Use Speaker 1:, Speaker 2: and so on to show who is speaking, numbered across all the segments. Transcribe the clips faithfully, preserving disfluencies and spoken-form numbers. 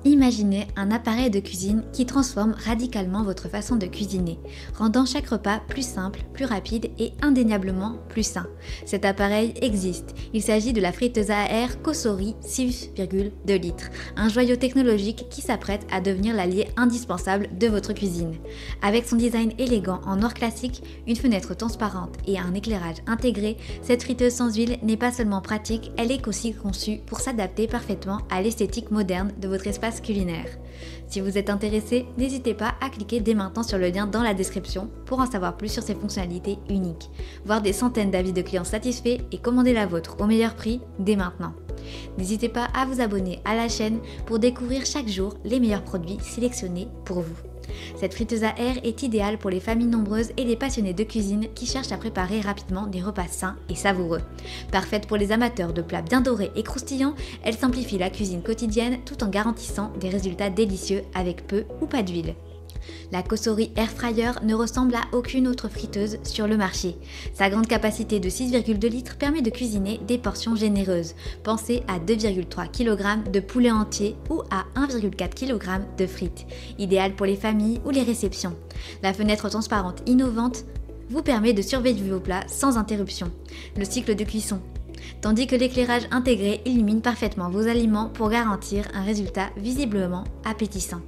Speaker 1: Imaginez un appareil de cuisine qui transforme radicalement votre façon de cuisiner, rendant chaque repas plus simple, plus rapide et indéniablement plus sain. Cet appareil existe. Il s'agit de la friteuse à air Cosori six virgule deux litres, un joyau technologique qui s'apprête à devenir l'allié indispensable de votre cuisine. Avec son design élégant en or classique, une fenêtre transparente et un éclairage intégré, cette friteuse sans huile n'est pas seulement pratique, elle est aussi conçue pour s'adapter parfaitement à l'esthétique moderne de votre espace culinaire. Si vous êtes intéressé, n'hésitez pas à cliquer dès maintenant sur le lien dans la description pour en savoir plus sur ces fonctionnalités uniques, voir des centaines d'avis de clients satisfaits et commander la vôtre au meilleur prix dès maintenant. N'hésitez pas à vous abonner à la chaîne pour découvrir chaque jour les meilleurs produits sélectionnés pour vous. Cette friteuse à air est idéale pour les familles nombreuses et les passionnés de cuisine qui cherchent à préparer rapidement des repas sains et savoureux. Parfaite pour les amateurs de plats bien dorés et croustillants, elle simplifie la cuisine quotidienne tout en garantissant des résultats délicieux avec peu ou pas d'huile. La Cosori Air Fryer ne ressemble à aucune autre friteuse sur le marché. Sa grande capacité de six virgule deux litres permet de cuisiner des portions généreuses. Pensez à deux virgule trois kilogrammes de poulet entier ou à un virgule quatre kilogrammes de frites. Idéal pour les familles ou les réceptions. La fenêtre transparente innovante vous permet de surveiller vos plats sans interruption. Le cycle de cuisson. Tandis que l'éclairage intégré illumine parfaitement vos aliments pour garantir un résultat visiblement appétissant.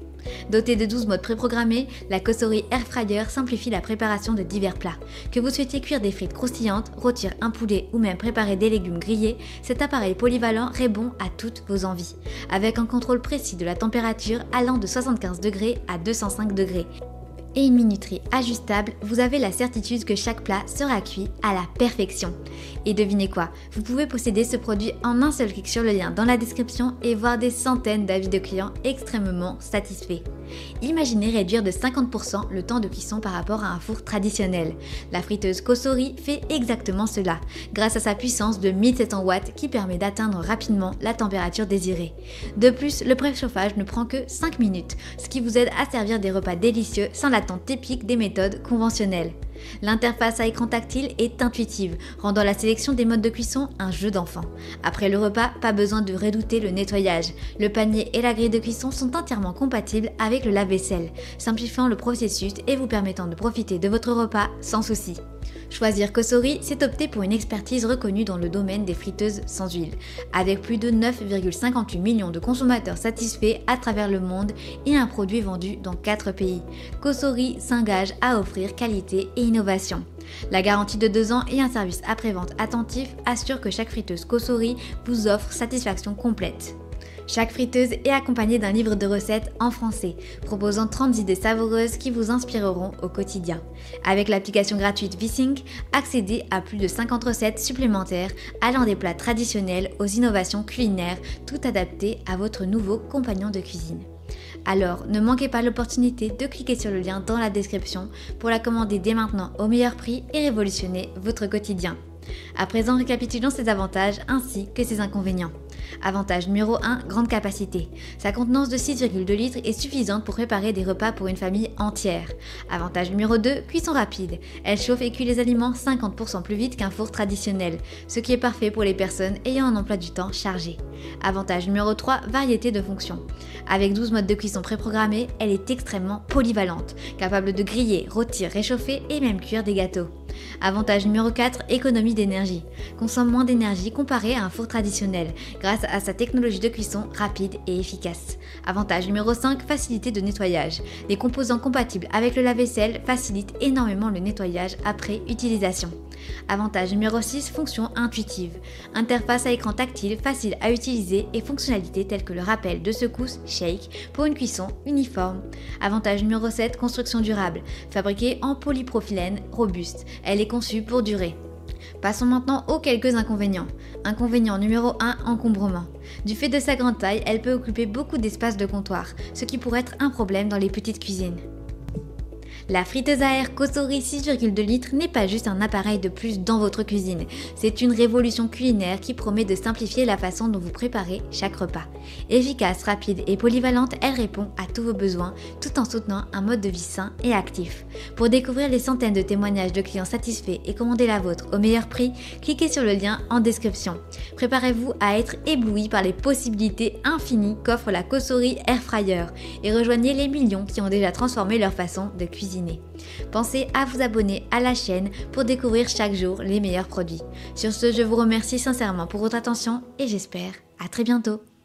Speaker 1: Dotée de douze modes préprogrammés, la Cosori Air Fryer simplifie la préparation de divers plats. Que vous souhaitiez cuire des frites croustillantes, rôtir un poulet ou même préparer des légumes grillés, cet appareil polyvalent répond à toutes vos envies. Avec un contrôle précis de la température allant de soixante-quinze degrés à deux cent cinq degrés. Et une minuterie ajustable, vous avez la certitude que chaque plat sera cuit à la perfection. Et devinez quoi, vous pouvez posséder ce produit en un seul clic sur le lien dans la description et voir des centaines d'avis de clients extrêmement satisfaits. Imaginez réduire de cinquante pour cent le temps de cuisson par rapport à un four traditionnel. La friteuse Cosori fait exactement cela, grâce à sa puissance de mille sept cents watts qui permet d'atteindre rapidement la température désirée. De plus, le préchauffage ne prend que cinq minutes, ce qui vous aide à servir des repas délicieux sans l'attente typique des méthodes conventionnelles. L'interface à écran tactile est intuitive, rendant la sélection des modes de cuisson un jeu d'enfant. Après le repas, pas besoin de redouter le nettoyage. Le panier et la grille de cuisson sont entièrement compatibles avec le lave-vaisselle, simplifiant le processus et vous permettant de profiter de votre repas sans souci. Choisir Cosori, c'est opter pour une expertise reconnue dans le domaine des friteuses sans huile, avec plus de neuf virgule cinquante-huit millions de consommateurs satisfaits à travers le monde et un produit vendu dans quatre pays. Cosori s'engage à offrir qualité et innovation. La garantie de deux ans et un service après-vente attentif assurent que chaque friteuse Cosori vous offre satisfaction complète. Chaque friteuse est accompagnée d'un livre de recettes en français, proposant trente idées savoureuses qui vous inspireront au quotidien. Avec l'application gratuite VSync, accédez à plus de cinquante recettes supplémentaires allant des plats traditionnels aux innovations culinaires, tout adapté à votre nouveau compagnon de cuisine. Alors, ne manquez pas l'opportunité de cliquer sur le lien dans la description pour la commander dès maintenant au meilleur prix et révolutionner votre quotidien. À présent, récapitulons ses avantages ainsi que ses inconvénients. Avantage numéro un, grande capacité. Sa contenance de six virgule deux litres est suffisante pour préparer des repas pour une famille entière. Avantage numéro deux, cuisson rapide. Elle chauffe et cuit les aliments cinquante pour cent plus vite qu'un four traditionnel, ce qui est parfait pour les personnes ayant un emploi du temps chargé. Avantage numéro trois, variété de fonctions. Avec douze modes de cuisson préprogrammés, elle est extrêmement polyvalente, capable de griller, rôtir, réchauffer et même cuire des gâteaux. Avantage numéro quatre, économie d'énergie. Consomme moins d'énergie comparé à un four traditionnel, grâce à sa technologie de cuisson rapide et efficace. Avantage numéro cinq, facilité de nettoyage. Les composants compatibles avec le lave-vaisselle facilitent énormément le nettoyage après utilisation. Avantage numéro six, fonction intuitive. Interface à écran tactile facile à utiliser et fonctionnalités telles que le rappel de secousse shake pour une cuisson uniforme. Avantage numéro sept, construction durable. Fabriquée en polypropylène robuste, elle est conçue pour durer. Passons maintenant aux quelques inconvénients. Inconvénient numéro un, encombrement. Du fait de sa grande taille, elle peut occuper beaucoup d'espace de comptoir, ce qui pourrait être un problème dans les petites cuisines. La friteuse à air Cosori six virgule deux litres n'est pas juste un appareil de plus dans votre cuisine, c'est une révolution culinaire qui promet de simplifier la façon dont vous préparez chaque repas. Efficace, rapide et polyvalente, elle répond à tous vos besoins tout en soutenant un mode de vie sain et actif. Pour découvrir les centaines de témoignages de clients satisfaits et commander la vôtre au meilleur prix, cliquez sur le lien en description. Préparez-vous à être ébloui par les possibilités infinies qu'offre la Cosori Air Fryer et rejoignez les millions qui ont déjà transformé leur façon de cuisiner. Pensez à vous abonner à la chaîne pour découvrir chaque jour les meilleurs produits. Sur ce, je vous remercie sincèrement pour votre attention et j'espère à très bientôt.